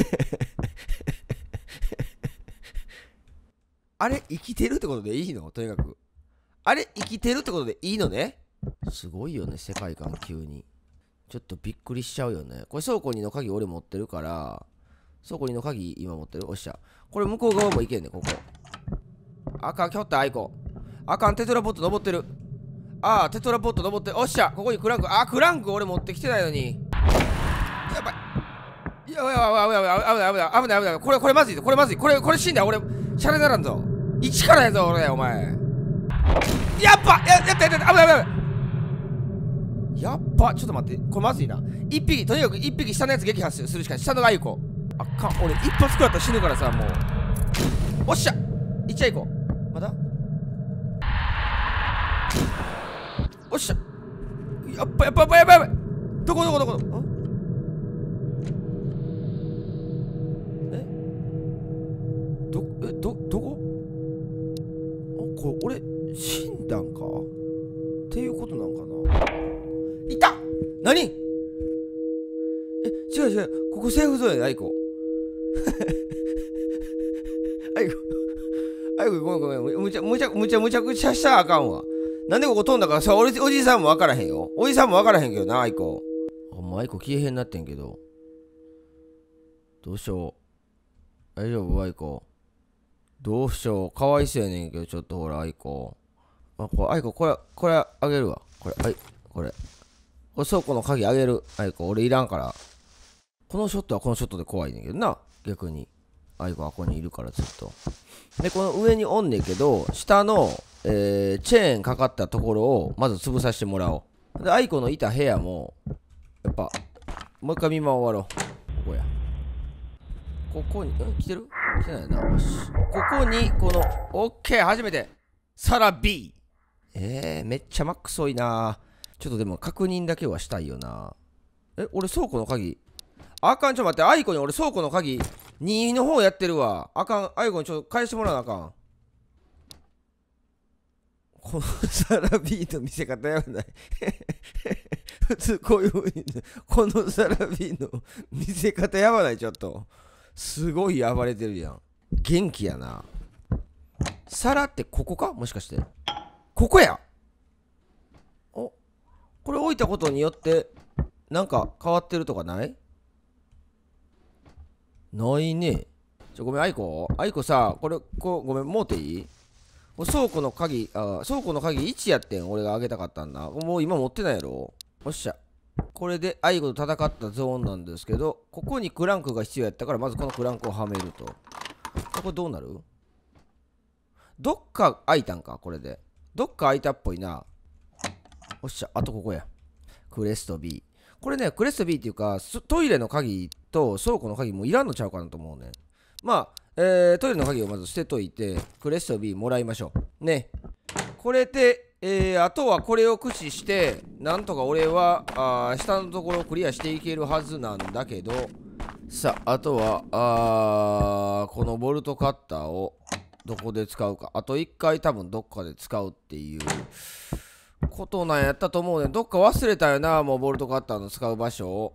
あれ、生きてるってことでいいの？とにかく。あれ、生きてるってことでいいのね？すごいよね、世界観急に。ちょっとびっくりしちゃうよね。これ倉庫にの鍵俺持ってるから、倉庫にの鍵今持ってる。おっしゃ。これ向こう側も行けんね、ここ。あかん、きょったアイコ。あかん、テトラポット登ってる。ああ、テトラポット登ってる。おっしゃ、ここにクランク。あ、クランク俺持ってきてないのに。やばい。やばいやばいやばいやばいやばいやばいやばいやばいやばい。これ、これまずいぞ。これまずい。これ、これ死んだ。俺、シャレならんぞ。一からやぞ、俺、お前。やっぱや、やったやったやった。危ない危ない危ない。やっぱ、ちょっと待って。これまずいな。一匹、とにかく一匹下のやつ撃破するしかない。下のがいこ。あかん。俺、一発食らったら死ぬからさ、もう。おっしゃ。いっちゃいこう。まだおっしゃ。やっぱ、やっぱ、やっぱ、やばいやばい。どこどこどこどこ。えど、え、ど、どこあ、これ、俺、死んだんかっていうことなんかないた。何？え、違う違う。ここセーフゾーンや、アイコ。アイコ。アイコ、ごめんごめん。むちゃむちゃむちゃむちゃくちゃしたらあかんわ。なんでここ飛んだかさ、俺、おじさんもわからへんよ。おじさんもわからへんけどな、アイコ。あ、もうアイコ消えへんなってんけど。どうしよう。大丈夫、アイコ。どうしよう。かわいそうやねんけど、ちょっとほら、アイコ。あ、これ、アイコ、これ、これあげるわ。これ、はい、これ。これ倉庫の鍵あげる。アイコ、俺いらんから。このショットはこのショットで怖いねんけどな。逆に。アイコはここにいるからずっと。で、この上におんねんけど、下の、えー、チェーンかかったところをまず潰させてもらおう。で、アイコのいた部屋も、やっぱ、もう一回見回ろう。ここや。ここに、ん来てる来てないな。よし。ここに、この、オッケー、初めて。サラ B。えー、めっちゃマックス多いな。ちょっとでも確認だけはしたいよな。え、俺倉庫の鍵。あかん、ちょっと待って。アイコに俺倉庫の鍵、にの方やってるわ。あかん、アイコにちょっと返してもらわなあかん。このサラ B の見せ方やばない。普通こういう風に、このサラ B の見せ方やばない、ちょっと。すごい暴れてるやん。元気やな。皿ってここかもしかして。ここや。お、これ置いたことによってなんか変わってるとかない？ないね。ちょ、ごめん、アイコ。アイコさ、これ、こう、ごめん、もうていい？これ倉庫の鍵、あ、倉庫の鍵いちやってん。俺があげたかったんだ。もう今持ってないやろ。おっしゃ。これでアイコと戦ったゾーンなんですけど、ここにクランクが必要やったから、まずこのクランクをはめると。これどうなる？どっか開いたんか、これで。どっか開いたっぽいな。おっしゃ、あとここや。クレスト B。これね、クレスト B っていうか、トイレの鍵と倉庫の鍵もいらんのちゃうかなと思うね。まあ、えー、トイレの鍵をまず捨てといて、クレスト B もらいましょう。ね。これで、えー、あとはこれを駆使して、なんとか俺は、あ下のところをクリアしていけるはずなんだけど、さあ、あとは、あこのボルトカッターをどこで使うか。あといっかい多分どっかで使うっていうことなんやったと思うね。どっか忘れたよな、もうボルトカッターの使う場所を。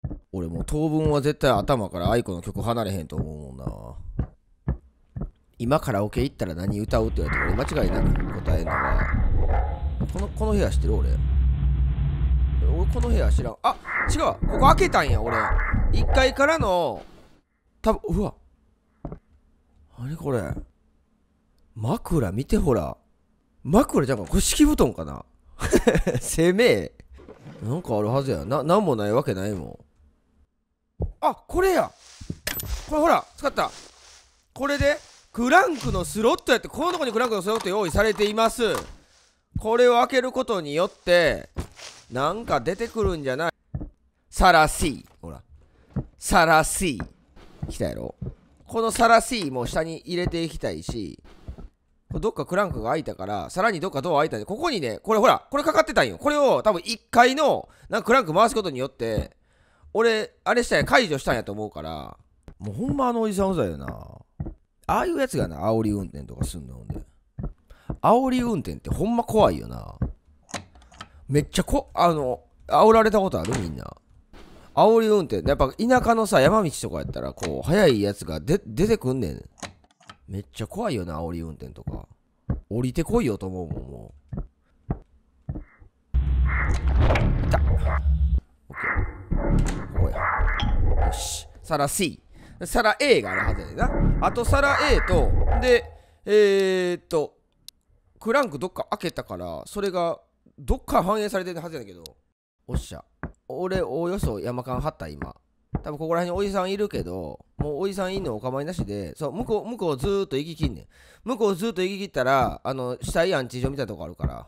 俺もう当分は絶対頭から愛子の曲離れへんと思うもんな。今カラオケ行ったら何歌うって言われて俺間違いなく答えるのがこのこの部屋知ってる？俺俺この部屋知らん。あ、違う、ここ開けたんや俺。いっかいからの多分、うわ何これ、枕見てほら。枕じゃんか、これ敷布団かなせめえなんかあるはずやな。なんもないわけないもん。あ、これや、これほら使った。これでクランクのスロットやって、このとこにクランクのスロット用意されています。これを開けることによってなんか出てくるんじゃない？サラシー、ほらサラシー来たやろ。このサラシーも下に入れていきたいし、どっかクランクが開いたからさらにどっかドア開いたんで、ここにね、これほらこれかかってたんよ。これを多分いっかいのなんかクランク回すことによって俺あれしたんや、解除したんやと思うから。もうほんまあのおじさんうざいよな。ああいうやつがな煽り運転とかすんの。ほんで煽り運転ってほんま怖いよな。めっちゃこあの煽られたことある？みんな煽り運転やっぱ田舎のさ山道とかやったらこう速いやつがで出てくんねん。めっちゃ怖いよな煽り運転とか。降りてこいよと思うもん。もういた。オッケー、ここや。よし、皿 C、 皿 A があるはずやねんな。あと皿 A とでえー、っとクランクどっか開けたからそれがどっか反映されてるはずやねんけど。おっしゃ、俺おおよそ山間張った今。多分ここら辺におじさんいるけど、もうおじさんいんのお構いなしで、そう向こう向こうずーっと行ききんねん。向こうずーっと行ききったらあの死体安置所みたいなとこあるから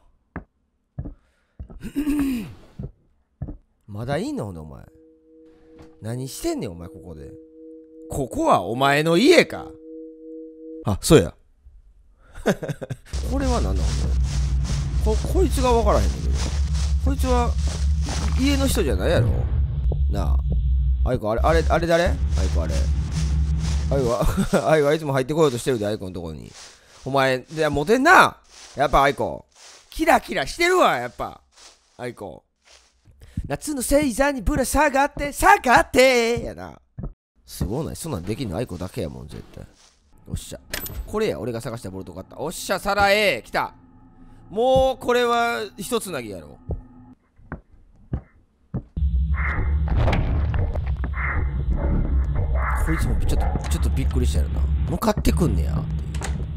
まだいいの？ほんでお前何してんねんお前。ここでここはお前の家か。あ、そうやこれは何なの？ここいつが分からへんねんけど、こいつは家の人じゃないやろなあ。アイコあれあれあれ誰？アイコあれアイコはアイコはいつも入ってこようとしてるで、アイコのとこに。お前でモテんなやっぱ。アイコキラキラしてるわやっぱ。アイコ夏の星座にぶら下がって下がってやな。すごいな、そんなんできんのアイコだけやもん絶対。おっしゃ、これや俺が探したボルトカッター。おっしゃ、サラ A 来た。もうこれは一つなぎやろ。こいつもちょっとちょっとびっくりしたよな。向かってくんねやっていう。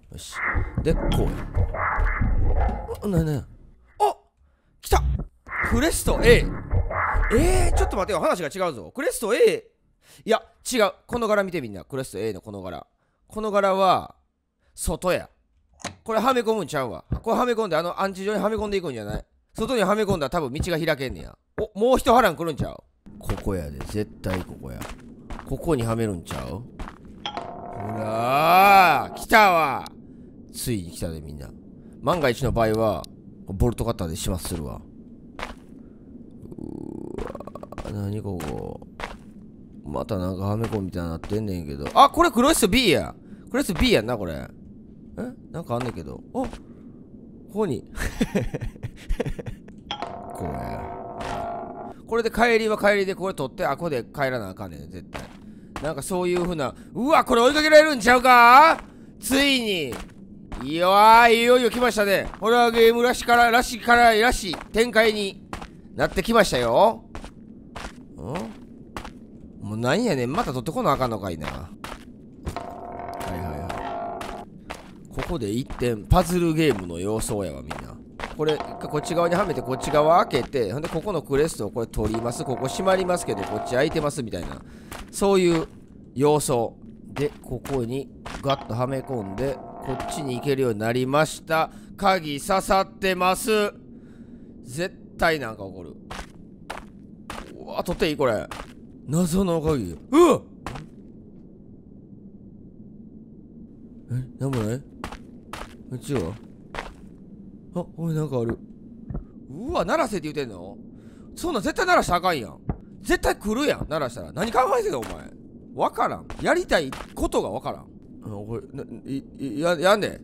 よし、でこうや。ななお来たクレスト A。 えー、ちょっと待てよ、話が違うぞ。クレスト A、 いや違う。この柄見てみんな。クレスト A のこの柄、この柄は外や。これはめ込むんちゃうわ。これはめ込んであのアンチ上にはめ込んでいくんじゃない。外にはめ込んだら多分道が開けんねや。お、もう一波乱来るんちゃう。ここやで、絶対ここや。ここにはめるんちゃう。ほらー来たわ。ついに来たでみんな。万が一の場合はボルトカッターで始末するわ。うわ、なにここまたなんかはめ込みみたいになってんねんけど。あ、これクロス B や。クロス B やんなこれ。え、なんかあんねんけど。お、ここにこうや。これで帰りは帰りでこれ取って、あ、ここで帰らなあかんねん絶対。なんかそういう風な。うわ、これ追いかけられるんちゃうか。ついにいやー、いよいよ来ましたね。ホラーゲームらしかららしかららしい展開になってきましたよ。んもうなんやねん、また取ってこなあかんのかいな。はいはいはい。ここで一点パズルゲームの様相やわみんな。これこっち側にはめてこっち側開けて、ほんでここのクレストをこれ取ります。ここ閉まりますけどこっち開いてますみたいな、そういう様相でここにガッとはめ込んでこっちに行けるようになりました。鍵刺さってます。絶対なんか起こる。うわ、取っていいこれ。謎の鍵。うわっ、え、なんもない。こっちはあ、おいなんかある。うわ、鳴らせって言うてんの。そんなん絶対鳴らしたらあかんやん。絶対来るやん鳴らしたら。何考えてんのお前。わからん。やりたいことがわからん。あ、これないいややんで。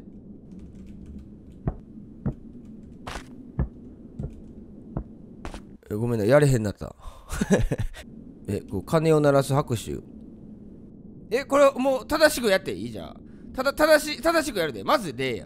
え、ごめんね、やれへんなったえ、こう鐘を鳴らす拍手。え、これもう正しくやっていいじゃん。ただ、正し、正しくやるで。まず礼やん。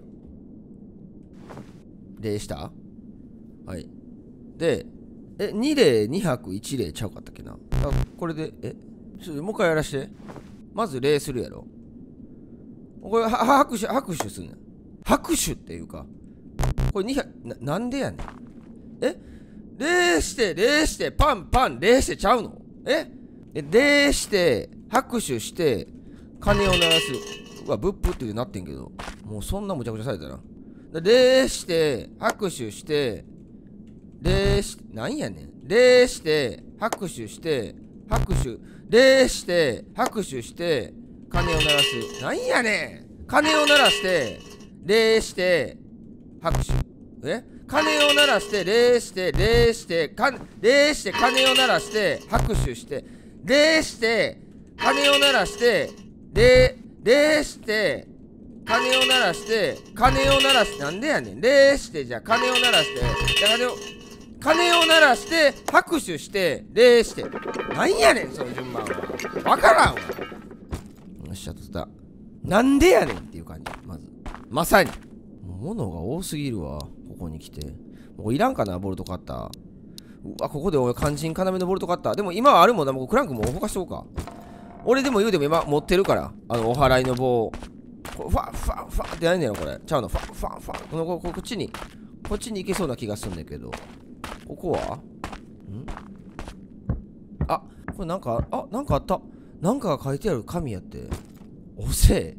礼したはい。で、え、に礼、に拍、いち礼ちゃうかったっけな。あ、これで、え、ちょっともう一回やらして。まず礼するやろ。これ、は、拍手、拍手すんねん。拍手っていうか。これに拍、な、なんでやねん。え礼して、礼して、パンパン、礼してちゃうのええ、礼して、拍手して、鐘を鳴らす。うわ、ブッブってなってんけど。もうそんなむちゃくちゃされたな。礼して、拍手して、礼して、なんやねん。礼して、拍手して、拍手、礼して、拍手して、鐘を鳴らす。なんやねん。鐘を鳴らして、礼して、拍手。え鐘を鳴らして、礼して、礼して、か礼して、鐘を鳴らして、拍手して、礼して、鐘を鳴らして、礼、礼して、鐘を鳴らして、鐘を鳴らして、なんでやねん。礼して、じゃあ鐘を鳴らして、じゃあ鐘を、鐘を鳴らして、拍手して、礼して。なんやねん、その順番は。わからんわ。よっしゃ、とった。なんでやねんっていう感じ。まず。まさに。もう物が多すぎるわ。ここに来て。もういらんかな、ボルトカッター。うわ、ここで俺、肝心要のボルトカッター。でも今はあるもんな。もうクランクも動かしとこうか。俺でも言うでも今持ってるから。あの、お祓いの棒。ファッファッファッってやんねんのこれ。ちゃうの。ファッファッファッ。このここっちに、こっちに行けそうな気がすんだけど。ここはんあ、これなんか、あ、なんかあった。なんかが書いてある紙やって。おせえ。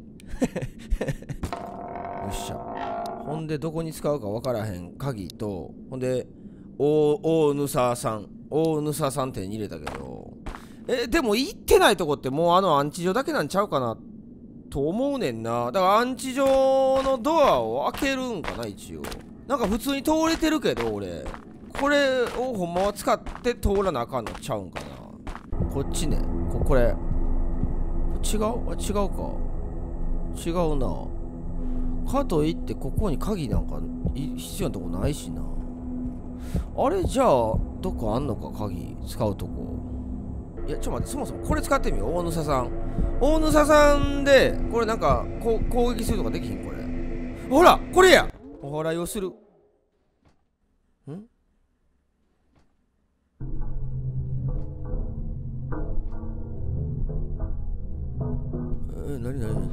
よっしゃ。ほんで、どこに使うかわからへん鍵と、ほんで、大ぬささん。大ぬささんって入れたけど。え、でも行ってないとこってもうあのアンチ所だけなんちゃうかなと思うねんな。だからアンチ所のドアを開けるんかな、一応。なんか普通に通れてるけど、俺。これをほんまは使って通らなあかんのちゃうんかな。こっちね。こ、これ。違うあ、違うか。違うな。かといってここに鍵なんか必要なとこないしな。あれじゃあどこあんのか鍵使うとこ。いやちょっと待って、そもそもこれ使ってみよう。大ぬささん大ぬささんでこれなんかこう攻撃するとかできひん。これほらこれや。お祓いをする。んえー、なになに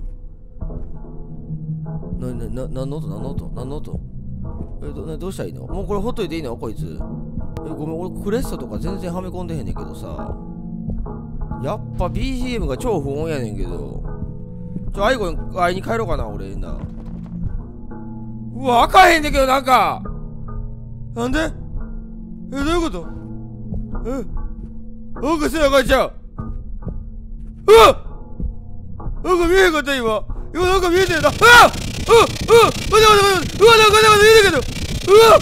なにな、なんの音なんの音なんの音えど、どうしたらいいの。もうこれほっといていいのこいつ。え、ごめん、俺クレストとか全然はめ込んでへんねんけどさ。やっぱ ビージーエム が超不穏やねんけど。ちょ、アイゴに会いに帰ろうかな、俺な。うわ、開かへんねんけど、なんか。なんでえ、どういうことえ、なんかせなあかんちゃう。うわなんか見えへんかった、今。今なんか見えてるな。うわっうわっうわっ待て待て待てうわなんかなんか見えてるけどうわっ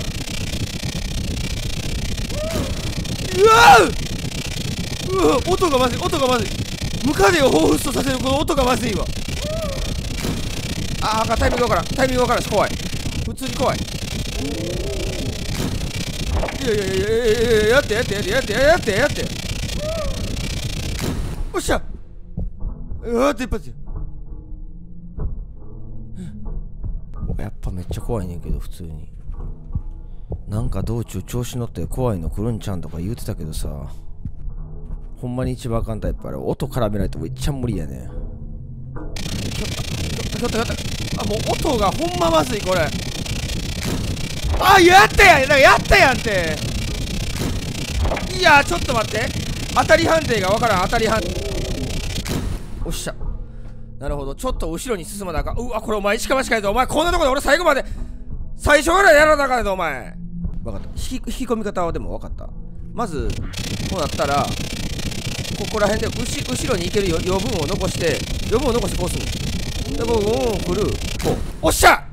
うわうわ音がまずい音がまずいムカデを彷彿とさせるこの音がまずいわ。ああタイミングわからんタイミングわからんし怖い普通に怖い。いやいやいやいやいややってやってやってやってやってやっておっしゃやって一発や。やっぱめっちゃ怖いねんけど普通になんか道中調子乗って怖いの来るんちゃんとか言うてたけどさ、ほんまに一番あかんタイプあれ音絡めないとめっちゃ無理やねん。ちょっとちょっとあもう音がほんままずいこれ。あやったやんなんかやったやんって。いやちょっと待って当たり判定がわからん当たり判定。おっしゃなるほどちょっと後ろに進まなあかん。うわこれお前一か八かやぞお前こんなとこで俺最後まで最初からやらなあかんぞお前。分かった引き、引き込み方はでも分かった。まずこうなったらここら辺で後後ろに行ける余分を残して余分を残してこうするでもううん振るこうおっしゃ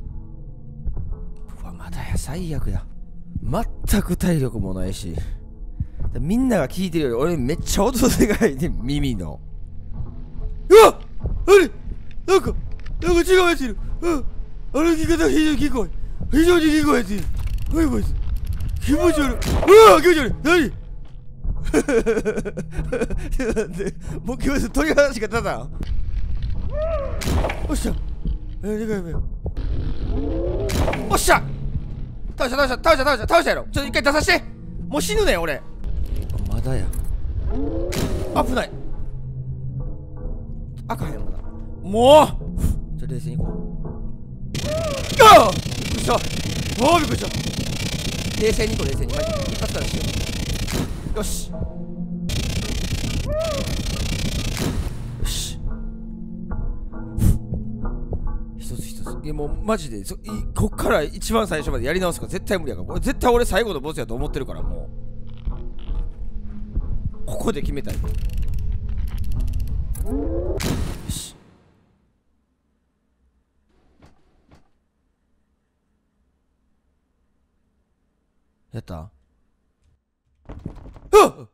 うわまだや最悪や全く体力もないしみんなが聞いてるより俺めっちゃ音でかいね耳の。うわっあれなんかなんか違うやついる。うん歩き方が非常に聞こえ非常に聞こえている。何こいつ気持ち悪い。うわ気持ち悪い何目標数鳥肌しか立たん。おっしゃえー、でかい目よ。おっしゃ倒した倒した倒した倒した倒したやろ。ちょっと一回出さして。もう死ぬねん俺。まだや。危ない。あかへんまだ。もうじゃあ冷静にいこう。ああびっくりした。ああびっくりした。冷静にいこう冷静に。マジ一発からしよう。よしよし。一つ一つ。いやもうマジでそいこっから一番最初までやり直すから絶対無理やから。これ絶対俺最後のボスやと思ってるからもうここで決めたい。よしやった。はっ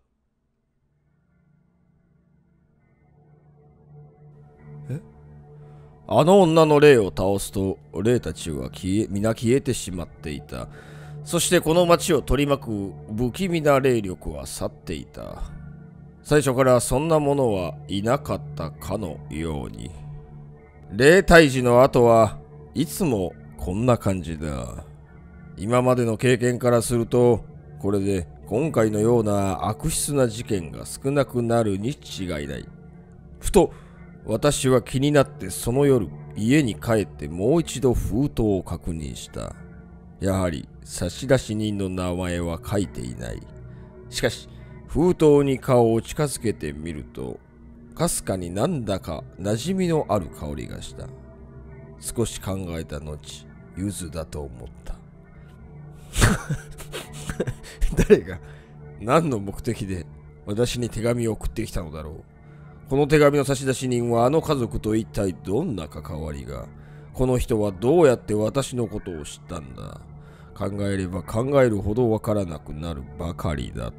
えあの女の霊を倒すと霊たちは消え皆消えてしまっていた。そしてこの町を取り巻く不気味な霊力は去っていた。最初からそんなものはいなかったかのように。霊退治の後はいつもこんな感じだ。今までの経験からするとこれで今回のような悪質な事件が少なくなるに違いない。ふと私は気になってその夜家に帰ってもう一度封筒を確認した。やはり差出人の名前は書いていない。しかし封筒に顔を近づけてみるとかすかになんだか馴染みのある香りがした。少し考えた後柚子だと思った。誰が何の目的で私に手紙を送ってきたのだろう。この手紙の差出人はあの家族と一体どんな関わりが。この人はどうやって私のことを知ったんだ。考えれば考えるほどわからなくなるばかりだった。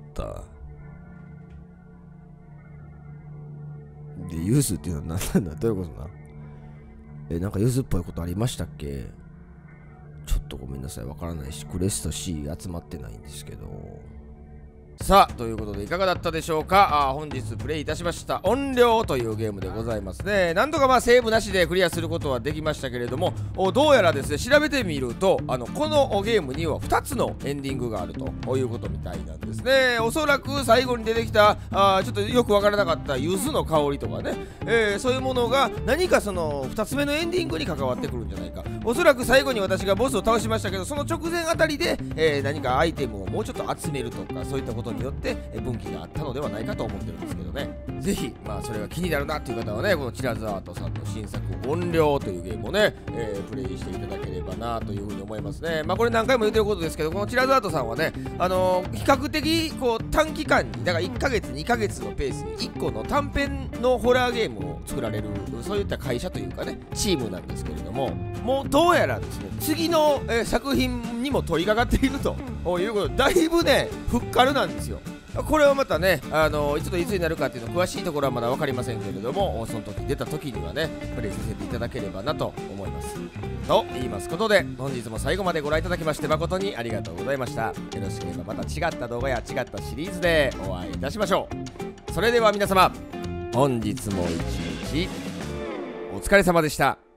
で、ユズっていうのは何なんだ。どういうことな。え、なんかユズっぽいことありましたっけ。ちょっとごめんなさい、わからないし、クレスと C 集まってないんですけど。さあということでいかがだったでしょうか。あ本日プレイいたしました怨霊というゲームでございますね。なんとかまあセーブなしでクリアすることはできましたけれども、どうやらですね調べてみるとあのこのゲームにはふたつのエンディングがあるということみたいなんですね。おそらく最後に出てきたあちょっとよくわからなかった柚子の香りとかね、えー、そういうものが何かそのふたつめのエンディングに関わってくるんじゃないか。おそらく最後に私がボスを倒しましたけどその直前あたりで、えー、何かアイテムをもうちょっと集めるとかそういったことによって分岐があったのではないかと思ってるんですけどね。ぜひまあそれが気になるなっていう方はねこのチラズアートさんの新作怨霊というゲームをね、えー、プレイしていただければなというふうに思いますね。まあこれ何回も言ってることですけどこのチラズアートさんはねあのー、比較的こう短期間にだからいっかげつにかげつのペースにいっこの短編のホラーゲームを作られるそういった会社というかねチームなんですけれども、もうどうやらですね次の、えー、作品にも取り掛かっているということでだいぶねふっかるなんですよ。これはまたね、あのいつといつになるかっていうの詳しいところはまだ分かりませんけれどもその時出た時にはねプレイさせていただければなと思います。と言いますことで本日も最後までご覧いただきまして誠にありがとうございました。よろしければまた違った動画や違ったシリーズでお会いいたしましょう。それでは皆様本日も一日お疲れ様でした。